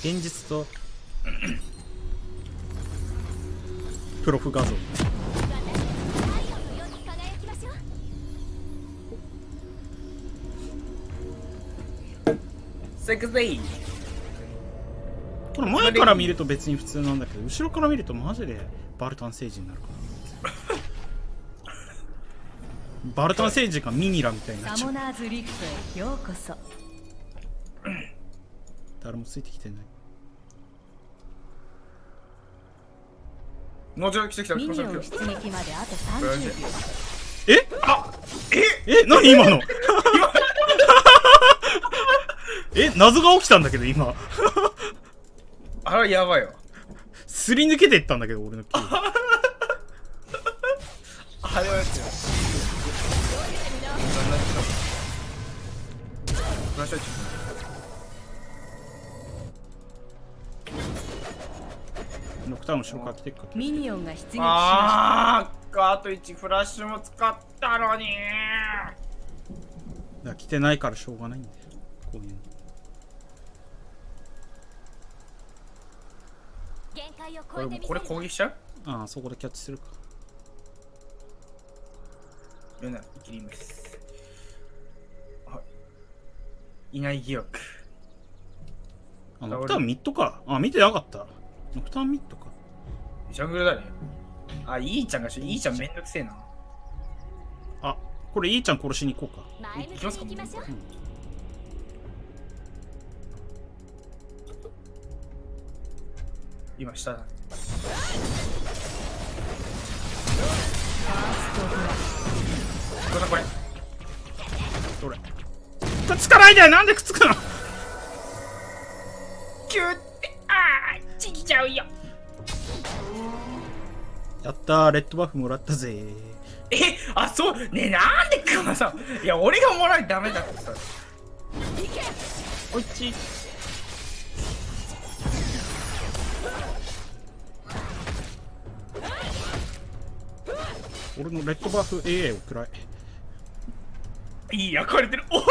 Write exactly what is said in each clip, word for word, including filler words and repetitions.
現実とプロフ画像。 セクシー。 これ前から見ると別に普通なんだけど、後ろから見るとマジでバルタン星人になるからバルタン星人がミニラみたいになっちゃう。 サモナーズリフトへようこそ。 誰もついてきてない。 もうちょい来てきた。 ミニオン出撃まであとさんじゅうびょう。 えあええ何今のえ謎が起きたんだけど今あれやばいよ。 すり抜けていったんだけど俺のキーあれはやつよ。フラッシュノクタウン後ろから来てっか。 ミニオンが出撃しまあーあといちフラッシュも使ったのに。 だから来てないからしょうがないんだよこういうの。 これこれ攻撃しちゃう？ ああそこでキャッチするか。 よな生きります。いない疑惑。 あノクタウンミッドか。あ見てなかった。ノクタウンミッドか。 ジャングルだね。あ、いいちゃんがし、いいちゃんめんどくせえな。 あこれいいちゃん殺しに行こうか。 行きますか。 うん、 今下だ。これこれ。 どれくっつかないで。なんでくっつくの。 キューってあーちぎちゃうよ。 やったーレッドバフもらったぜー。 えあそうねえなんでクマさん。いや俺がもらいダメだってさ。 おいち俺のレッドバフ エーエー をくらい。 いい焼かれてる。お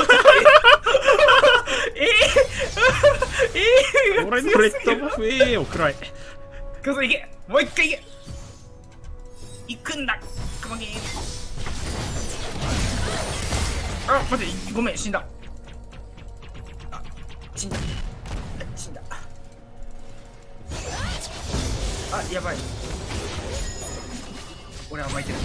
えええ俺のレッドバフ エーエー をくらい。 クマさんいけもう一回いけ行くんだクマゲー。あ待ってごめん死んだ。あ死んだ死んだ。あやばい俺甘えてる。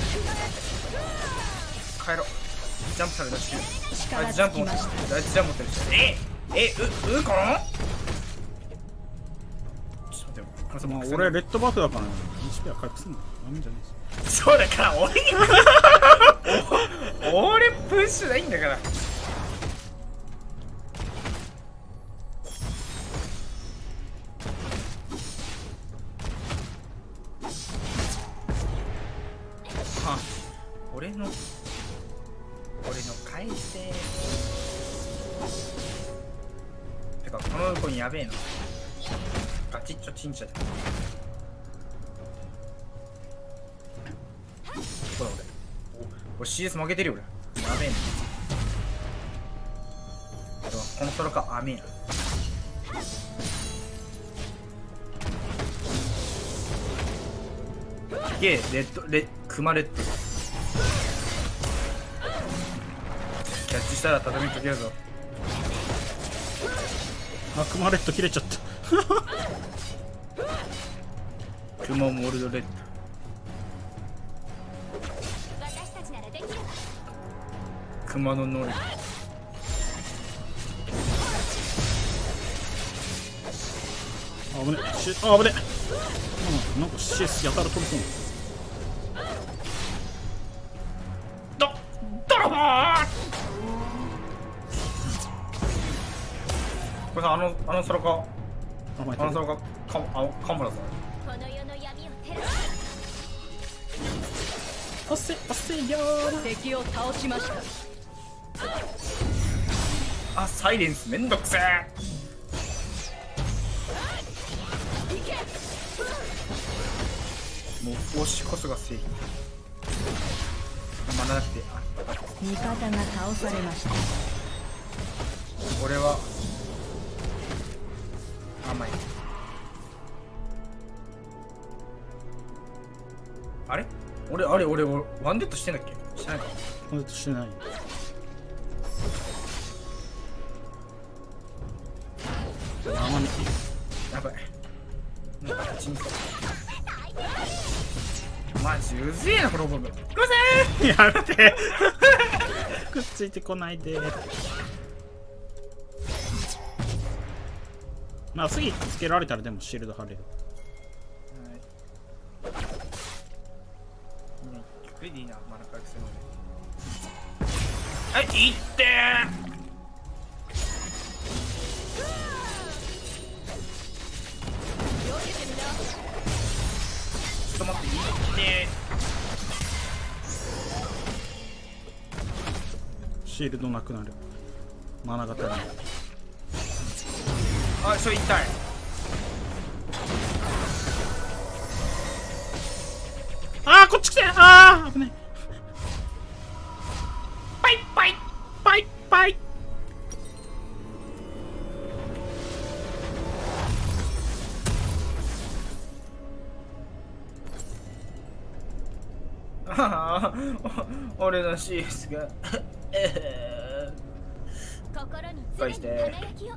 帰ろう。ジャンプされたしあいつジャンプ持ってる。あいつジャンプ持ってるし。ええううこのちょっと待ってよ。 まあ俺レッドバフだからね。エイチピー は回復すんのダメじゃないです。 そうだから俺俺プッシュないんだから。は俺の俺の返せてかこの子にやべえな。ガチッチョチンチャだ。ほら俺俺 シーエス 負けてるよ俺。やべえな。この空かあめえな。いけレッドレクマレッドキャッチしたら畳みかけるぞ。 あクマレッド切れちゃったクマモルドレッド。クマの能力。 あ危ねしあ危ねうんなんか シーエス やたら飛びそう。 どドロボー。これさあのあの空かあ前あの空かかあカムラさん。 押せ押せよー。 敵を倒しました。 あサイレンスめんどくせえ。もう押しこそが正義。学ばなくてあ味方が倒されました。 俺は甘い。あれ俺あれ俺俺ワンデッドしてんだっけ？してないか。 これとしてない。生身。 やばい。なんかチンソマジうぜえなこのボム。すいません。 やめてくっついてこないで。まあ次つけられたらでもシールド貼れる。 ゆっくりでいいな、マナ回復するので。はい、いってー。ちょっと待って、いってー。シールドなくなる。マナが足りない。 あ、それ痛い。 あーこっち来て。あー危ない。パイパイパイパイ。 ああ、俺のシースが心に返して。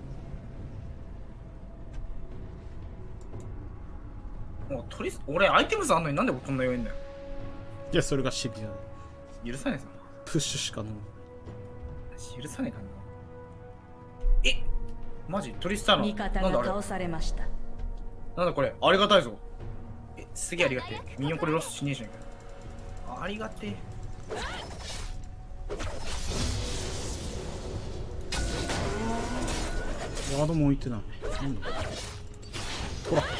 もう取り俺アイテム数あんのになんでこんな弱いんだよ。 いやそれがシビアだ。 許さねえぞ。 プッシュしか飲む。 許さねえかな。えマジトリスターナ。 味方が倒されました。 なんだこれ、ありがたいぞ。え、すげえありがてえ。ミニオンこれロスしねえじゃんか。ありがてえ。 ワードも置いてない。なんだトラッ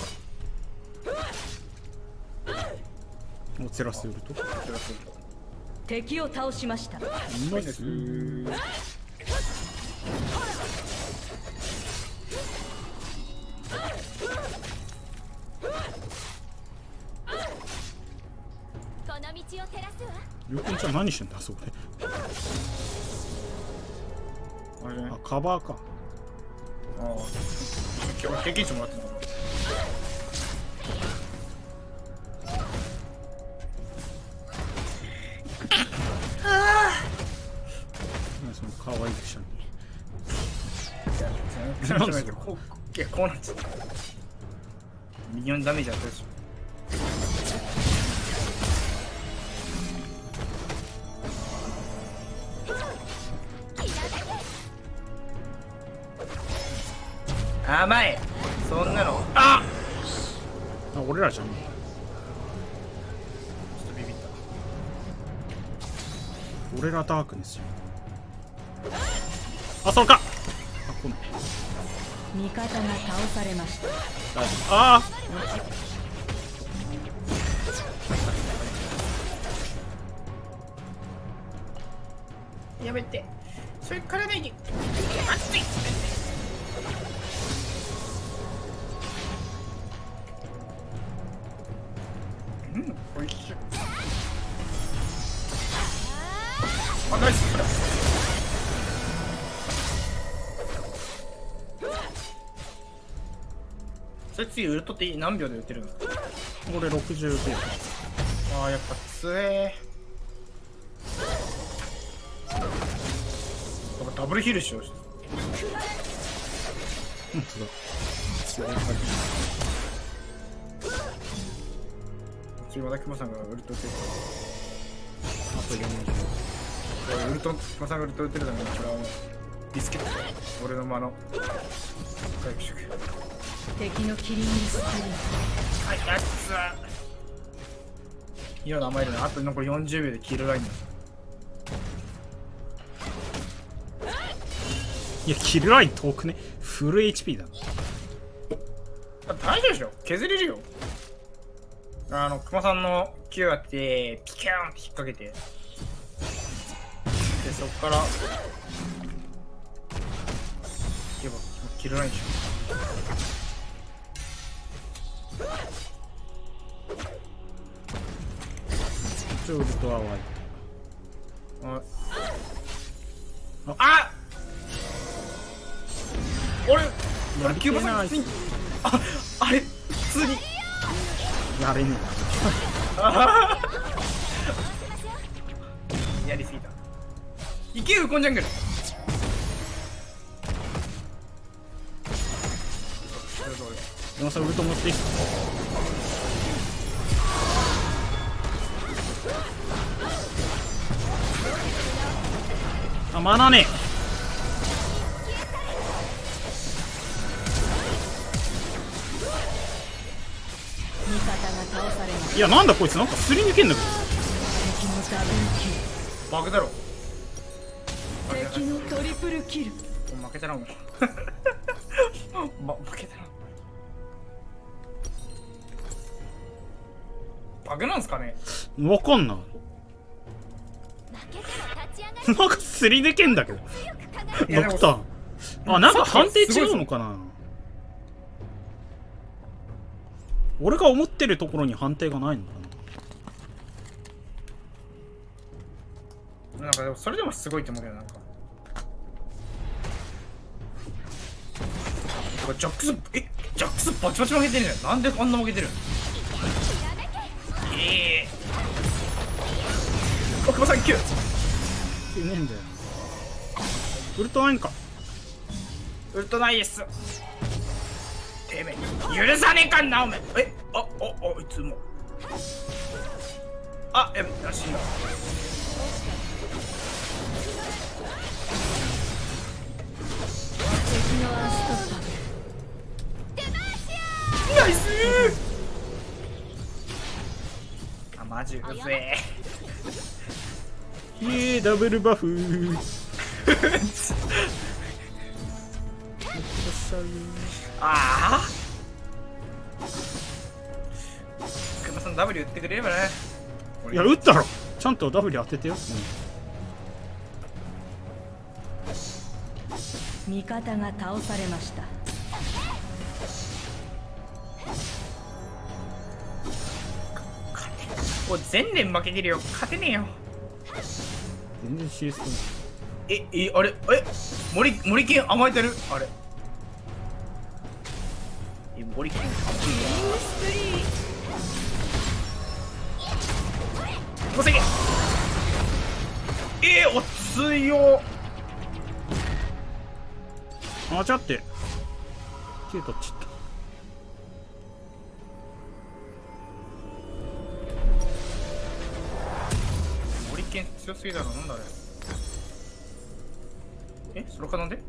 ク。おつらすると。 敵を倒しました。 うまいです。りょうくんちゃん何してんだそこで。 あれじゃない？ あカバーか。 ああ、今日経験値もらってた。 その可愛いくしゃみ。 いや、こう、いや、こうなっちゃった。ミニオンダメージあったでしょ。甘い。そんなの。あ。 あ、俺らじゃん。ちょっとビビった。 俺らダークですよ。あ、そうか。あ、来ない。 味方が倒されました。 大丈夫。ああ。 やめて。それからないで。熱い。うん、おいしい。あ、ナイス。それ次ウルトって何秒で打てるの？ 俺ろくじゅうびょう。 ああ、やっぱ強え。ダブルヒールしよう。 本当だ。強い。 次和田熊さんがウルト打てる。 あとよんじゅう。 ウルト熊さんがウルト打てるだけど、これはもうビスケット。俺の間の回復食。 敵のキリングスキル。 はい、やっつー。色の甘いのあと残りよんじゅうびょうでキルラインだ。 いや、キルライン遠くね。フル エイチピー だ。 あ、大丈夫でしょ。削れるよ。あの、熊さんの Q やって、ピキャーンって引っ掛けて。で、そっから、いけば、キルラインでしょ。 ちょウルトはワイああ俺俺キューバさんああれ普通にやれねやりすぎた。いけウコンジャングル。 え。でもさウルト持っていいっすか。あ、マナね味方が倒されましえ。いやなんだこいつなんかすり抜けんだけど。 た。敵のダブルバグだろ。 キル。敵のトリプルキル。 負けたなもう。ま、負けたな。バグなんすかね。 わかんない。なんかすり抜けんだけど。ドクター。あ、なんか判定違うのかな。俺が思ってるところに判定がないのかな。なんかでもそれでもすごいと思うけど、なんかジャックス、えジャックスバチバチ負けてるじゃん。なんであんな負けてるの。ええー、あ、熊さんきゅういねえんだよ。ウルトラインか。 ウルトナイエスてめえ許さねえかんなおめえ。えあああいつもあやべらしいな。 敵のアンストッパー。 ナイスー。あマジうぜイエーダブルバフー。 ああ熊さん ダブリュー 打ってくれればね。 いや打ったろ。ちゃんと ダブリュー 当ててよ。 味方が倒されました。 もう全連負けてるよ。勝てねえよ。 全然 シーエス ない。 ええあれえ森森健甘えてるあれ。え森健甘えてる。ごせんえー、おついよ。 あ、ちゃってキュートっちった。 森健強すぎだろ。なんだあれ。えそれかなんで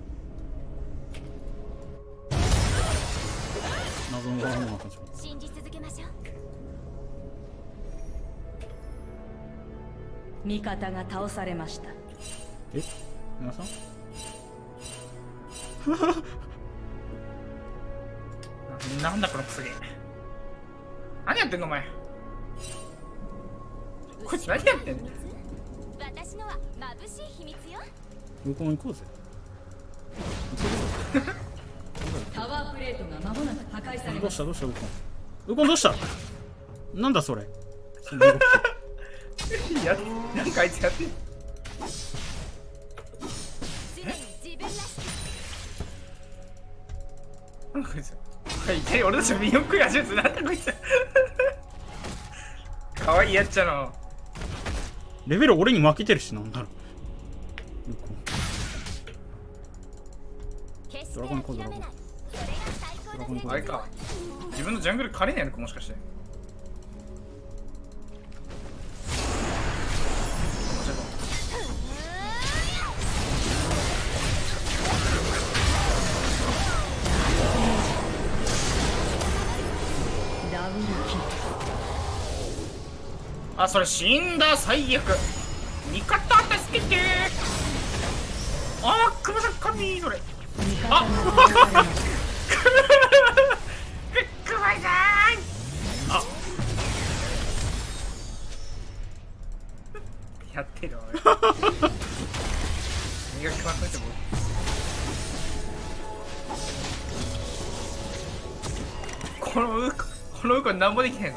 謎のワンワンが始まった。 信じ続けましょう。 味方が倒されました。 え皆さんななんだこのクソゲー。何やってんのお前。こいつ何やってんの。 私のは眩しい秘密よ。 向こう行こうぜ。 タワープレートが間もなく破壊されます。 どうしたどうしたウコンウコンどうした。なんだそれ。その動きいやなんかあいつやってん。 常に自分らしく。 なんかこいつはいきなり俺たちのミニオン食い始めて。なんだこいつかわいいやっちゃの。 レベル俺に負けてるし。なんだろう。ウコン決してドラゴンコード諦めない。それが最高だぜ。 あれか自分のジャングル借りないのかもしかして。 ダブルキル。 あそれ死んだ。最悪。味方助けて。あー熊さん神それ。 味方が倒されました。 熊さんあやってるわ俺。身が決まっといてもこのウコこのウコなんもできないの。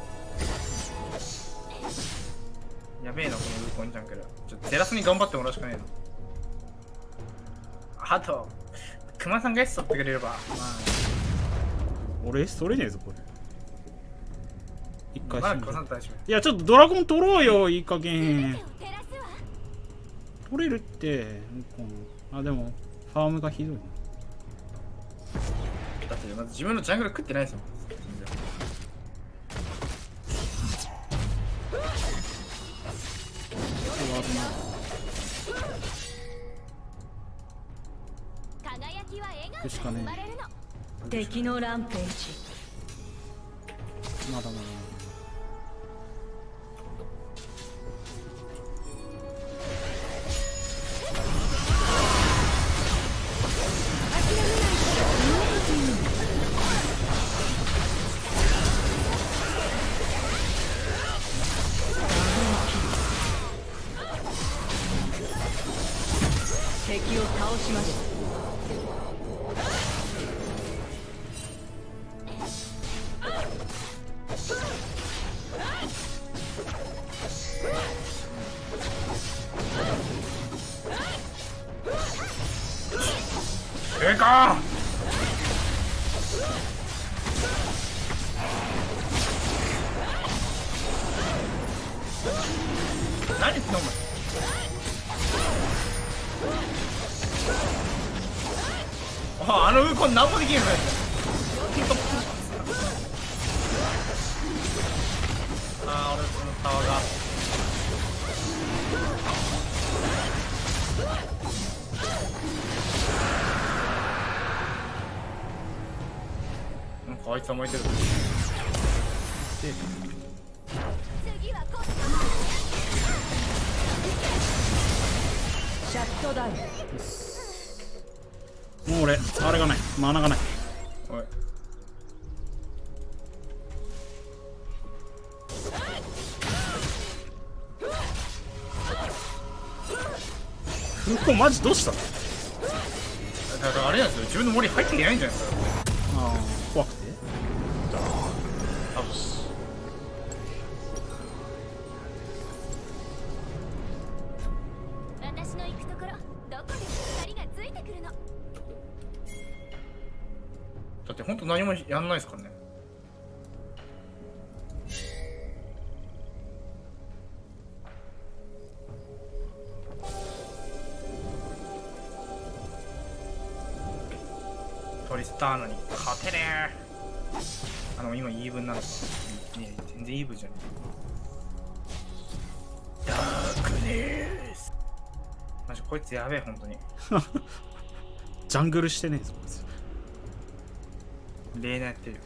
やべえなこのウコンジャンクル。ちょっとテラスに頑張ってもらうしかねえの。あと熊さんが S 取ってくれればまあ俺 S 取れねえぞこれ。一回まだ死んだ。 熊さん大丈いやちょっとドラゴン取ろうよ、いい加減。 手を照らすわ。 取れるってあ、でもファームがひどいな。 夫。だってまず自分のジャングル食ってないですもん。 輝きは笑顔くしかねで生まれるの。 敵のランページ。 まだまだま敵を倒しました。 ええか何言ってんのお前。あ、あのウコン何もできんのやつ。ああ、俺そのタワーがなんかあいつは燃えてる。 次はこっシャットダウン。 もう俺あれがないマナがない。 おい、 向こうマジどうしたの。 だからあれなんですよ、自分の森入っていけないんじゃないですか。 ああ怖くて。 多分私の行くところどこでも光がついてくるの。 だって本当何もやんないですからね。トリスターナに勝てねえ。あの今イーブンなんですか。いや全然イーブンじゃねえ。ダークネースマジこいつやべえ本当に。 ジャングルしてねえぞこいつ。 レーナやってるよ。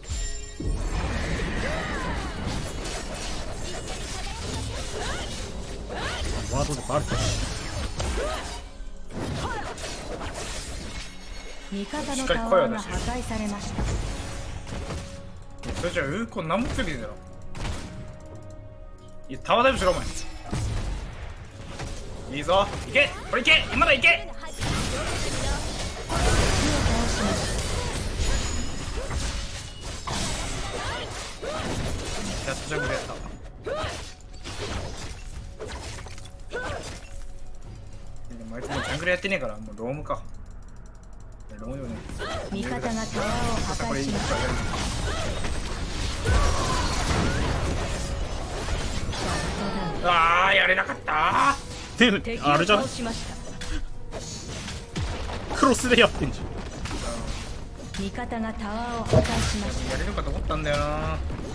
ワードでバルト味方のタワーが破壊されました。 それじゃあウーコン何もついてんだろ。いやタワーダイブしろお前。いいぞいけこれいけまだいけ。やっとジャングルやった。でもあいつもうジャングルやってねえからもうロームか。ロームよね。 味方がタワーを破これいい壊しました。 ああやれなかったで敵あれじゃんを倒しました。 クロスでやってんじゃん。 味方がタワーを破壊しました。 やれるかと思ったんだよな。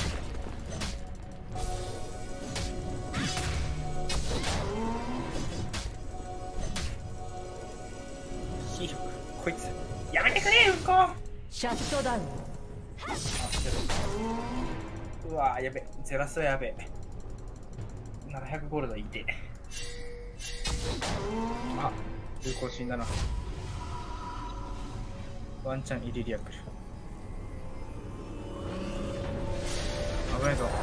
ヒーローこいつやめてくれウコン。 シャットダウン。 うわーやべゼラスはやべななひゃくゴールドいて。あ有効死んだな。ワンチャンイリリア来る。危ないぞ。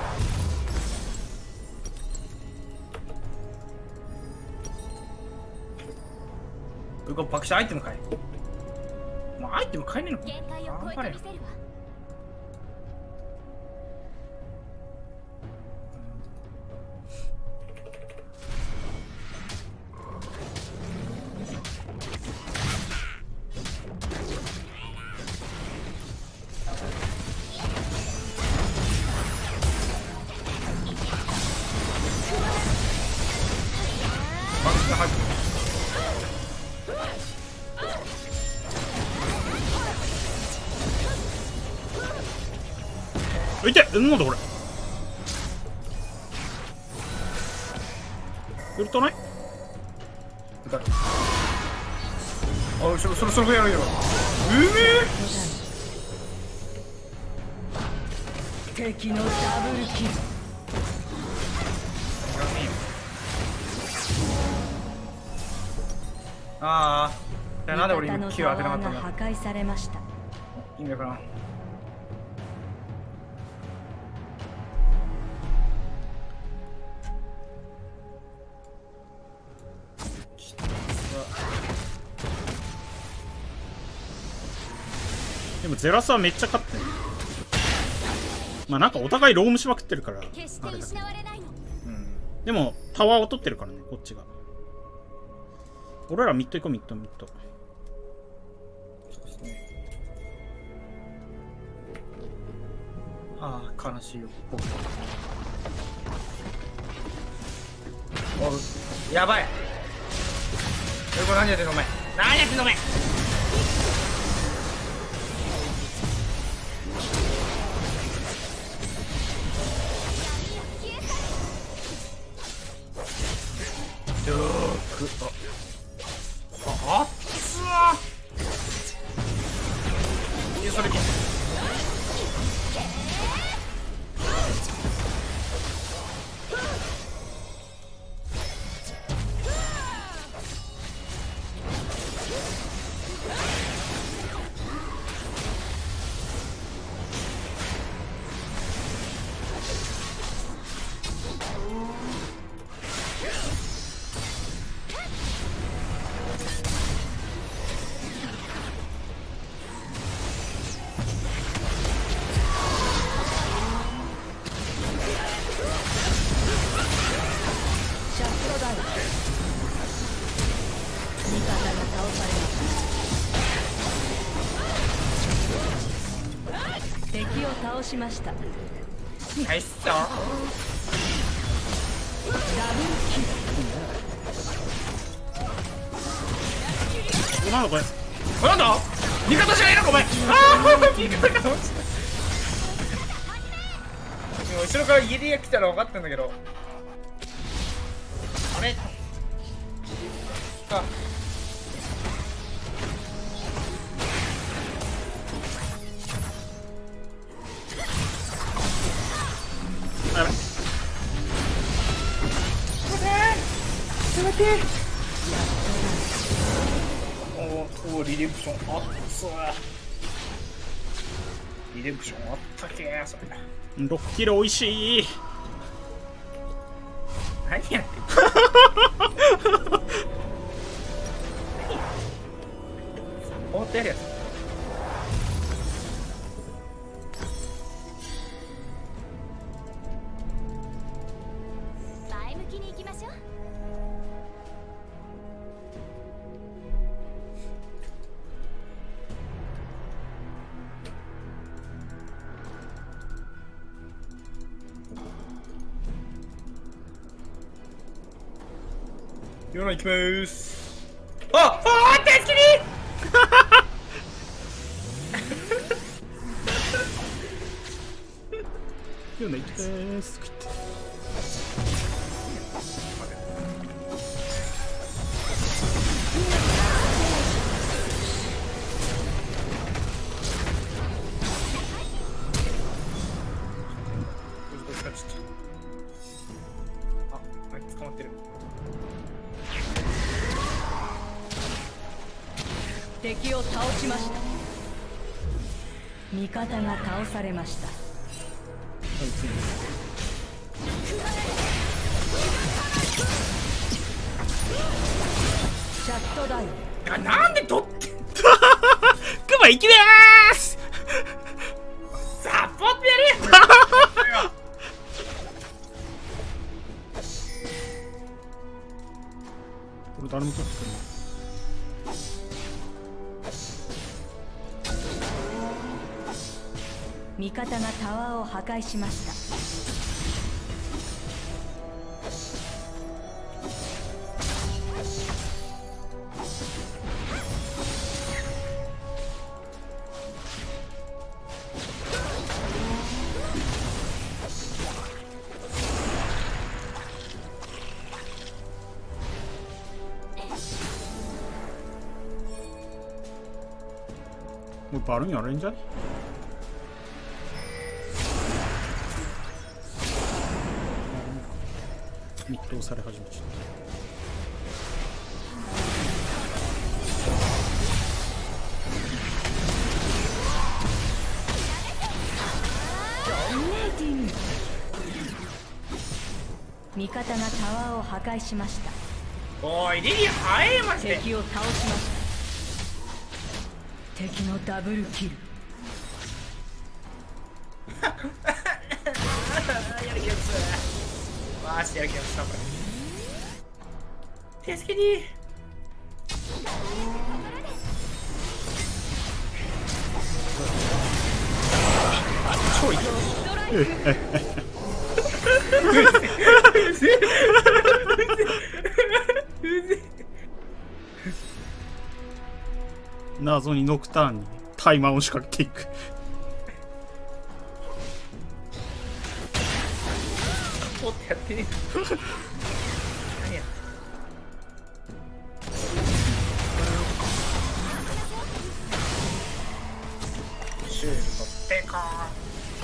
ウコン爆死アイテム買え。もうアイテム買えねえのか。 限界を超えてみせるわ。 あいてえなんだこれウルトないだあそろそろそろやるよ。うめえ敵のダブルキル。 ああじゃあなんで俺今キーを当てなかったんだ。 破壊されました。 意味わからん。 でもゼラスはめっちゃ勝ってる。まあなんかお互いロームしまくってるから決してあれだけど、 失われないの。 でもタワーを取ってるからねこっちが。俺らミッド行こうミッドミッド。 ああ悲しいよ。おうやばい。えこれ何やってんのお前。何やってんのお前。よーくああっつーいやそれき敵を倒しました。ダナイスだ。 ブルキル。 なんだこれこれなんだ味方じゃないのかお前。ああ味方かと思ってた。後ろから家で来たら分かったんだけどあれあやばい。 おおリデンプションあっつリデンプションあったけーそれろっキロおいしい。 何やってんの終わってやるやつ前向きに行きましょう。 ヨナ行きまーす。ああ助けにヨナ行きますって言って。 あ、あいつ捕まってる。 敵を倒しました。味方が倒されました。シャットダウン。 あ、なんで取ってクマ行きまーす。 サポートやれこれ誰も取ってくれない。 味方がタワーを破壊しました。 もうバルーンやれんじゃね？密投され始めちゃった。 味方がタワーを破壊しました。 おいリリア早いマジで。 敵を倒しました。敵のダブルキル。 やる気がする。マジでやる気がする。これ助けに。超いい。 謎にノクターンにタイマーを仕掛けていく。 おってやってね。何や。シュールとペカーン。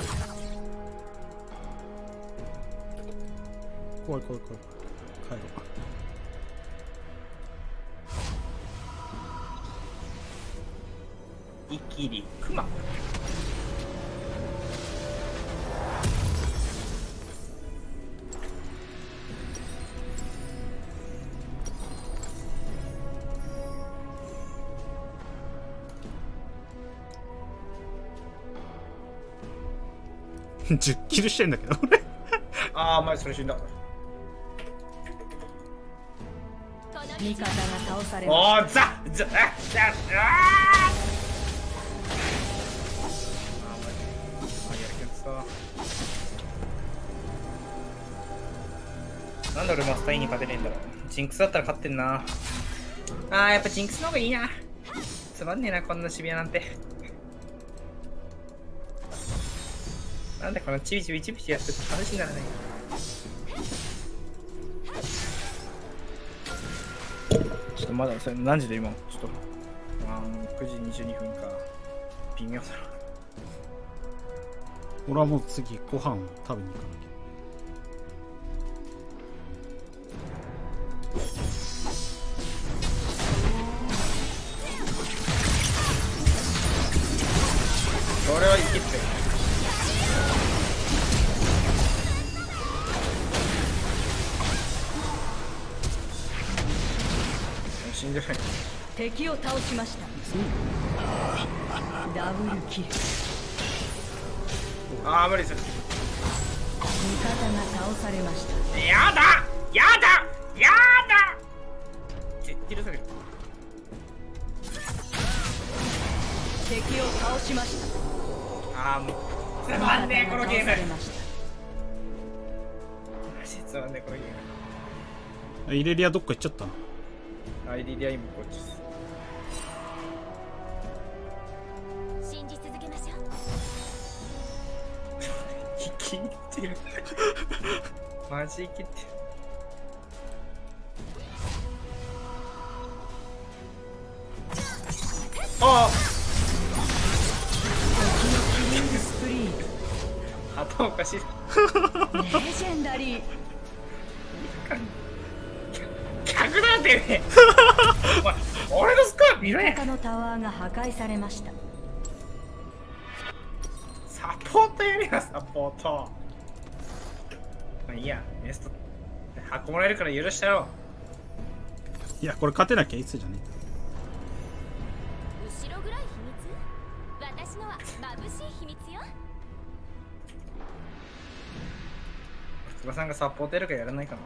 怖い怖い怖い。帰ろう。 イキリクマ。 じゅっキルしてんだけど俺。 ああ、前それ死んだ。 味方が倒されまおしー、ザザあザああなんで俺マスター E に勝てねえんだろう。ジンクスだったら勝ってんな。あー、やっぱジンクスの方がいいな。つまんねえな、こんなシビアなんて。なんでこのチビチビチビチやってて話にならない。ちょっとまだそれ何時で今ちょっとあーくじにじゅうにふんか。微妙だな。 俺はもう次ご飯を食べに行かなきゃ。 これはいけって死んでない。 敵を倒しました。ダブルキル。 ああ無理する。 味方が倒されました。 やだやだやだ絶対許される。 敵を倒しました。 ああもうつまんねえこのゲーム。マ味方が倒されました。 ジでつまんねえこのゲーム。 イレリアどっか行っちゃったな。 アイディア今こっちです。 信じ続けましょう。 生きってるマジ生きってる。ああスプリー頭おかしい。 レジェンダリー。 客だってね。お前俺のスコア見ろや。 味方のタワーが破壊されました。 サポートやりやサポート。まあいいや、ネスト箱もらえるから許してやろいやこれ勝てなきゃいつじゃね後ろぐらい秘密？私のは眩しい秘密よ。 つばさんがサポートやるかやらないかな。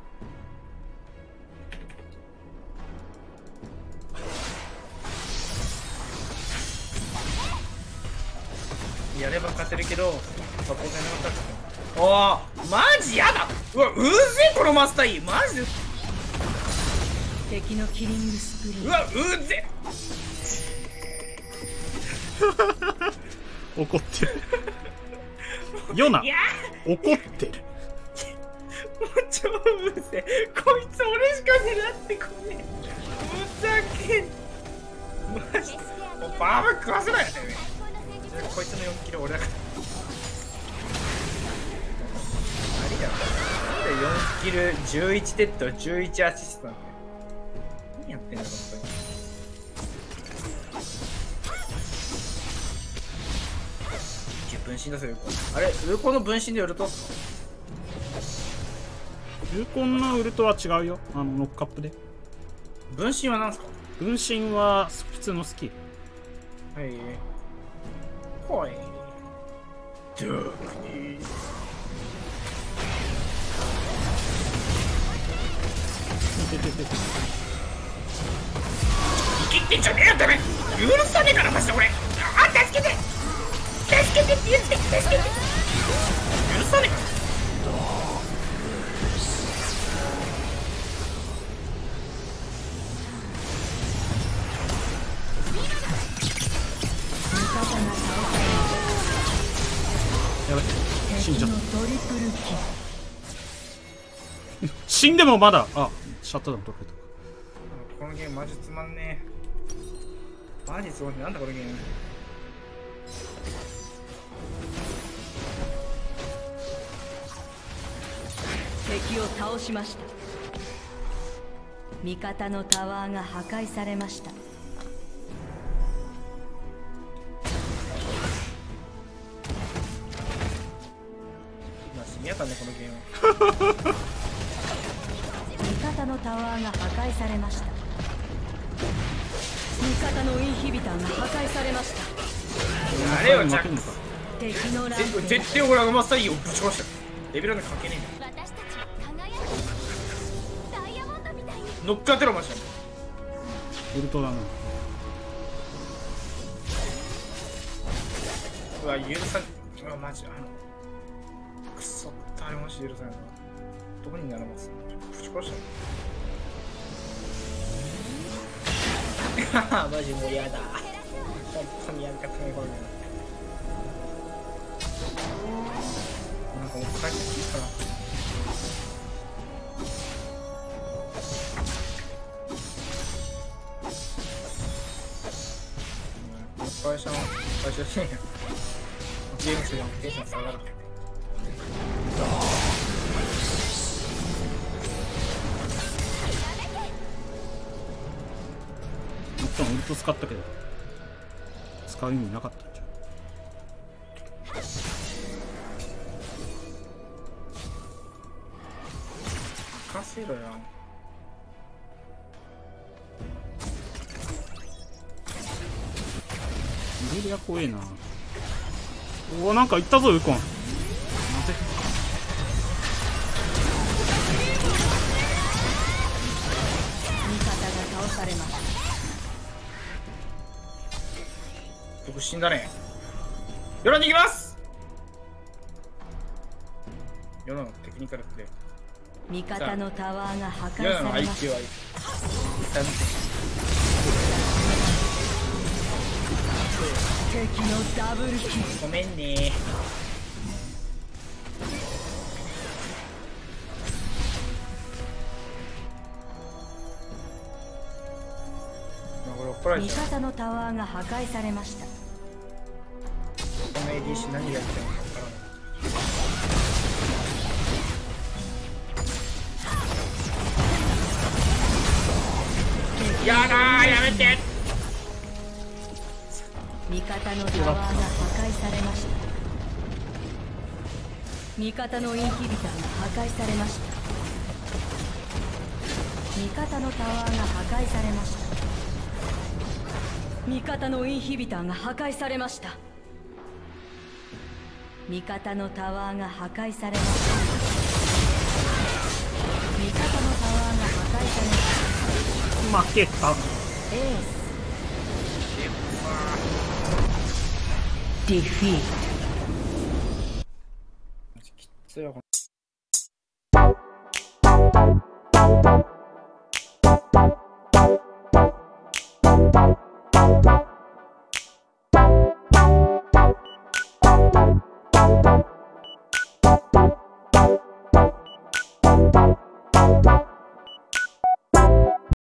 やれば勝てるけどサポートやらなかったら。おおマジやだ。うわうぜえこのマスター E マジで。 敵のキリングスプリー。 うわうぜえ。怒ってるヨナいや怒ってる。 もう超うぜえこいつ俺しか狙ってこねえ。ふざけんマジ怒バーム食わせないよね。こいつのよんキロ俺だから。ありだよ。なんでよんキルじゅういちデッドじゅういちアシストなんだよ。何やってんだろ本当に。分身出せる。あれウーコンの分身でウルト？ ウーコンのウルトは違うよ。あのノックアップで。 分身は何すか？ 分身は普通のスキル。 はいほいドゥークニー生きってんじゃねえよダメ許さねえからマジで俺。あ助けて助けてって言って助けて許さねえから。 やばい死んじゃった死んでもまだあシャットダウン取られた。 このゲームマジつまんねえ。マジすごいなんだこのゲーム。 敵を倒しました。味方のタワーが破壊されました。 やったねこのゲーム。 味方のタワーが破壊されました。味方のインヒビターが破壊されました。 あれよジャック敵のランプ絶対俺がマスターイーをぶち壊した。レベルなんか関係ねえんだ。 私たちは輝くダイヤモンドみたいに。 乗っかってろマジで。 ウルトだな。 うわ許さん。うわマジあのくそってあれマジ許さないな。どこにならますぶち殺したマジもうやだ。本当にやりたくないこれ。なんかもう帰ってきていいかな。会社の会社してんや。ゲームするよテンション下がる。 もっとウルト使ったけど使う意味なかったんじゃん。 任せろよ。 イベリア怖えな。おおなんかいったぞウコン。なぜ味方が倒されました。 僕死んだね。ヨナに行きます。ヨナのテクニカルプレイ。 味方のタワーが破壊ヨナの アイされましキューた。 はいい。 敵のダブルキル。 ごめんね。これ怒られ味ちゃう。 方のタワーが破壊されました。 この エーディーシー 何がやってるのか分からない。やだーやめて。 味方のタワーが破壊されました。味方のインヒビターが破壊されました。味方のタワーが破壊されました。味方のインヒビターが破壊されました。味方のタワーが破壊されました。味方のタワーが破壊されました。 負けた。 エースディフィート。 きついわこの